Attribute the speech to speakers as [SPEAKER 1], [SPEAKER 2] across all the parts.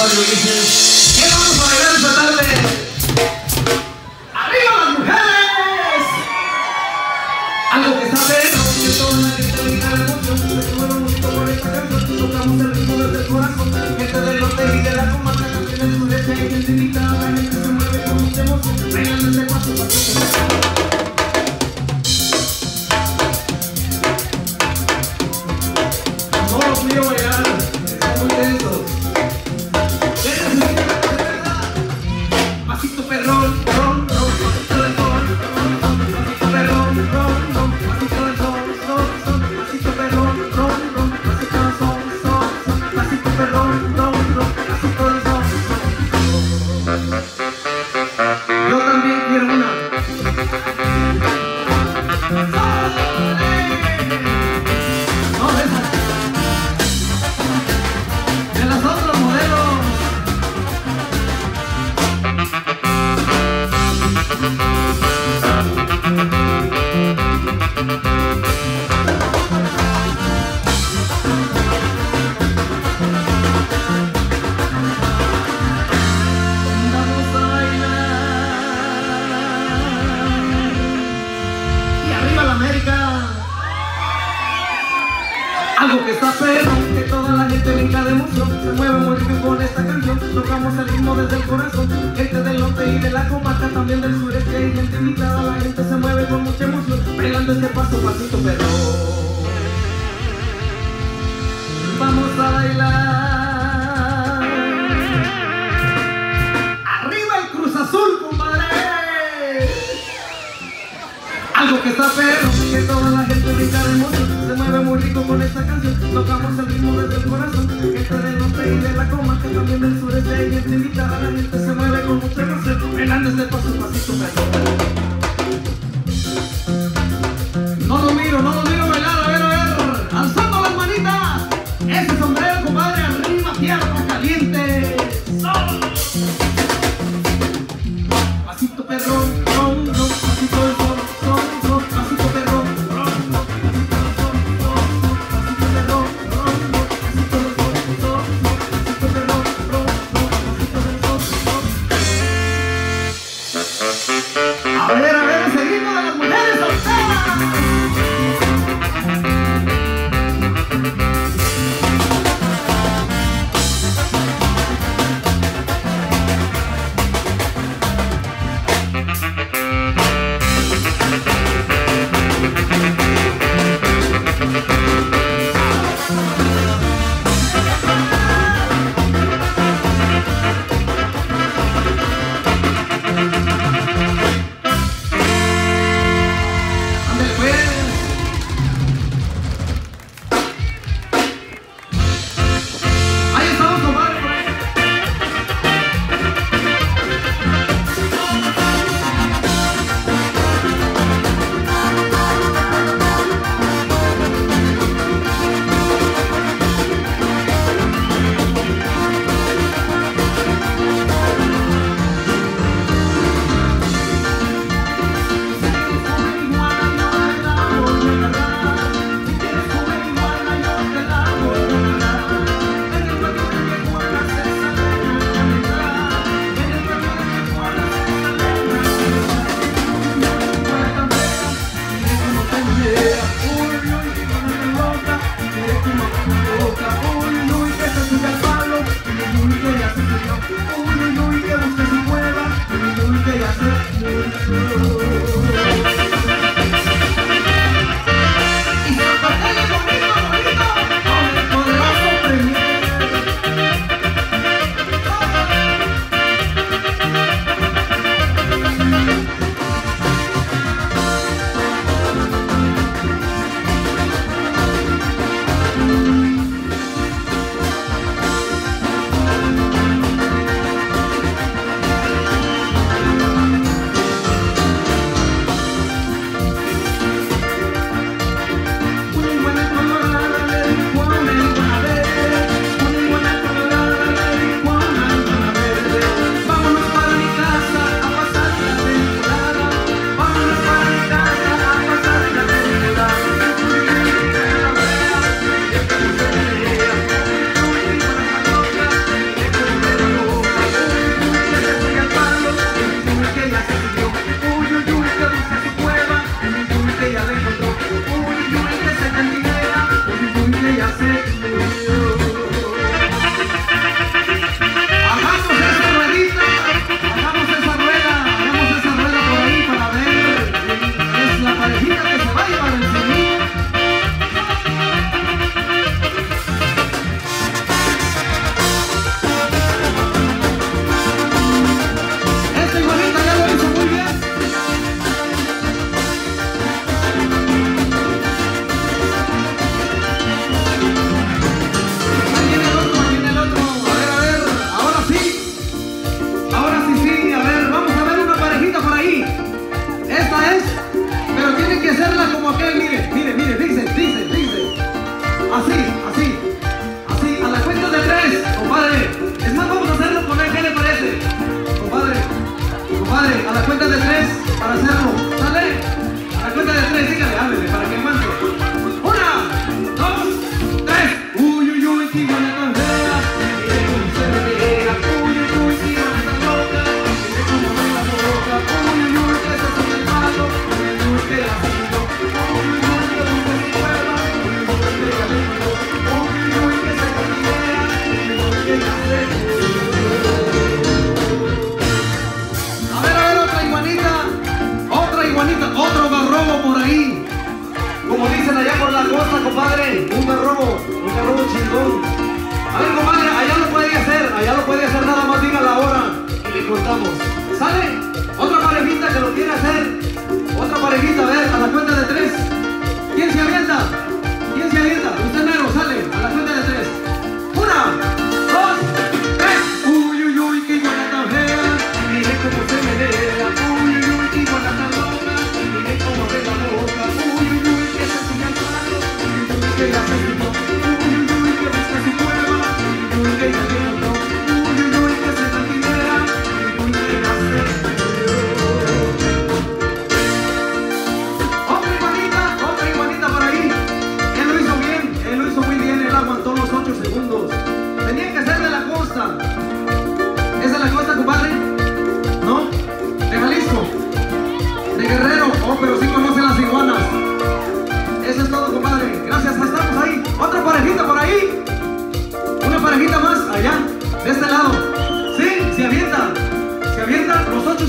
[SPEAKER 1] compadre Ulises. ¿Qué vamos a bailar esta tarde? ¡Arriba las mujeres! Algo que sabemos que toda la gente brinda la emoción. Se mueve mucho por esta canción. Tocamos el ritmo desde el corazón. Gente del norte y de la comarca, también del sureste hay gente invitada. La gente se mueve con mucha emoción. Bailando este paso, no quiero bailar, están muy tensos. Pasito perrón, ron, ron, pasito del sol, ron, ron, pasito perrón, ron, ron, pasito del sol, sol, sol, pasito perrón, ron, ron, pasito del sol, sol, sol, pasito perrón, ron, ron, pasito del sol, sol. Yo también quiero una. No, esa. De los otros modelos. Vamos a bailar. Y arriba la América. Algo que está feo, que toda la gente brinca de emoción. Se mueve muy bien con esta canción. Tocamos el ritmo desde el corazón. Gente del norte y de la comarca, también del sureste hay gente invitada. La gente se mueve con mucha emoción, bailando este paso, pasito perro. Vamos a bailar. Arriba el Cruz Azul, compadre. Algo que está feo, que toda la gente brinca de emoción. Se mueve muy rico con esta canción. Tocamos el ritmo desde el corazón. Gente del norte y de la comarca, también del sureste hay gente invitada. La gente se mueve con mucha emoción, bailando este paso, pasito perro. No lo miro bailar, a ver, alzando las manitas. Ese sombrero, compadre, arriba, tierra caliente. ¡Sol! Pasito perrón, ron, ron, pasito del sol, sol, sol, pasito perrón, ron, ron, pasito del sol, sol, sol, pasito perrón, ron, ron, pasito del sol, sol, sol, pasito perrón, ron, ron, pasito del sol, sol. A ver, seguimos de las mujeres solteras.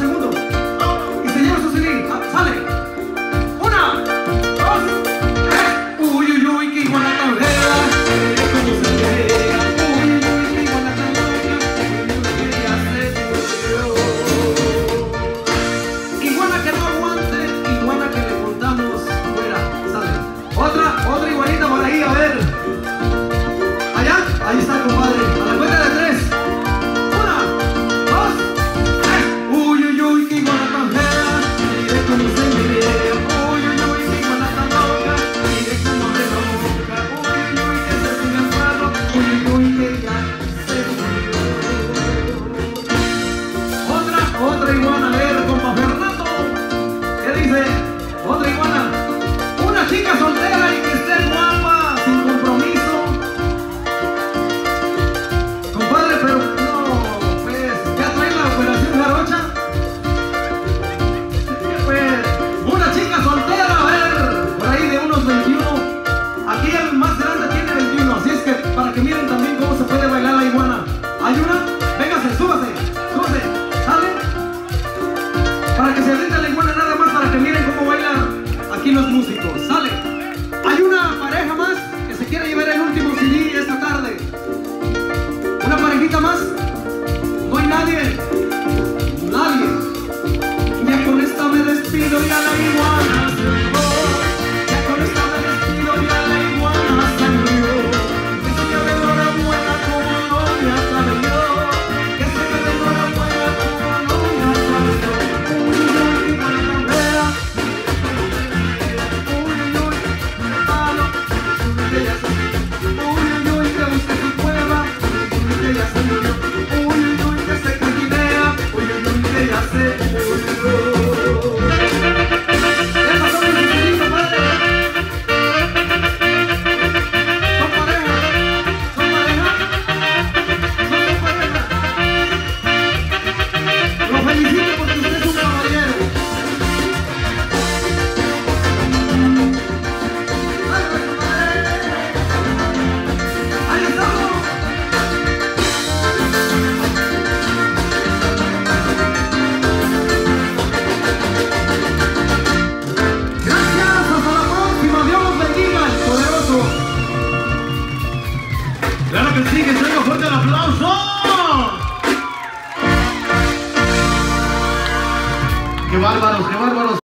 [SPEAKER 1] segundo. Y se lleva su CD. Sale. 1, 2, 3. Uy, uy, uy, qué iguana tan fea. Como se vea. Uy, uy, uy, qué iguana tan loca. Uy, uy, ya se murió. Iguana que no aguante, iguana que le contamos fuera. Sale. Otra iguanita por ahí, a ver. Allá, ahí está, compadre. A la cuenta de 3. 1, 2, 3. Uy, uy, uy, qué iguana tan fea. Mire cómo se mira. Uy, uy, uy, qué iguana tan loca. Mire cómo se loca. Uy, uy, uy, que se sube al suelo. Uy, uy, uy, que ya se murió. Otra iguana, a ver, compa Fernando. ¿Qué dice? Otra iguana. Una chica soltera y que esté guapa, sin compromiso. Compadre, pero no, pues, ¿ya trae la operación jarocha? Pues, una chica soltera, a ver, por ahí de unos 21. Aquí el más grande tiene 21, así es que para que miren también cómo se puede bailar la iguana. ¿Hay una? Véngase, súbase, ¿sale? Para que se rinda la iguana nada más, para que miren cómo bailan aquí los músicos, ¿sale? Hay una pareja más que se quiere llevar el último CD esta tarde. Una parejita más. No hay nadie. Nadie. Ya con esta me despido, ya la iguana se fue. Ya con esta me despido, ya la iguana se murió. Que se me dé enhorabuena como no me acabe yo. Que se me dé enhorabuena como no me acabe yo. Uy, uy, qué iguana tan fea. Uy, uy, uy, malo. Que ya se murió. Uy, uy, uy, que busque su cueva. Uy, uy, que ya se murió. Uy, uy, uy, que se cantinea. Uy, uy, uy, que ya se murió. ¿Qué pasó con su chiquito, padre? ¿Son pareja? ¿Son pareja? ¿Son pareja? Lo felicito porque usted es un caballero. ¡Ahí estamos! Gracias, hasta la próxima. Dios los bendiga, el poderoso. Claro que sí, que traiga fuerte el aplauso. ¡Qué bárbaros, qué bárbaros!